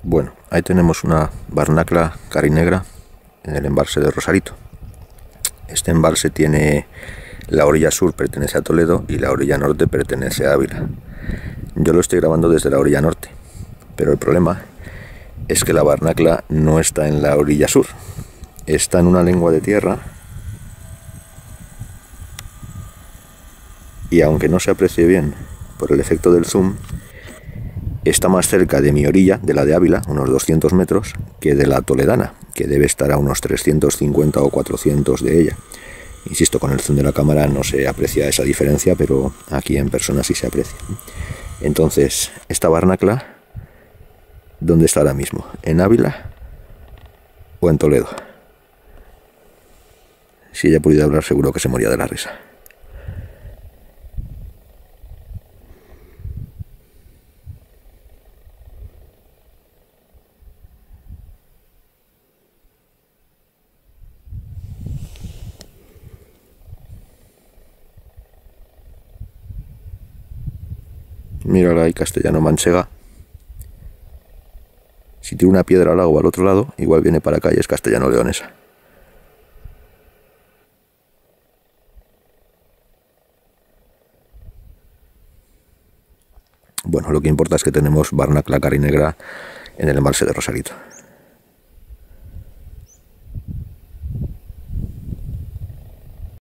Bueno, ahí tenemos una barnacla carinegra en el embalse de Rosarito. Este embalse tiene la orilla sur, pertenece a Toledo, y la orilla norte pertenece a Ávila. Yo lo estoy grabando desde la orilla norte, pero el problema es que la barnacla no está en la orilla sur, está en una lengua de tierra, y aunque no se aprecie bien por el efecto del zoom, está más cerca de mi orilla, de la de Ávila, unos 200 metros, que de la toledana, que debe estar a unos 350 o 400 de ella. Insisto, con el zoom de la cámara no se aprecia esa diferencia, pero aquí en persona sí se aprecia. Entonces, esta barnacla, ¿dónde está ahora mismo? ¿En Ávila o en Toledo? Si ella pudiera hablar, seguro que se moría de la risa. Mírala ahí, castellano-manchega. Si tiro una piedra al agua al otro lado, igual viene para acá y es castellano-leonesa. Bueno, lo que importa es que tenemos barnacla carinegra en el embalse de Rosarito.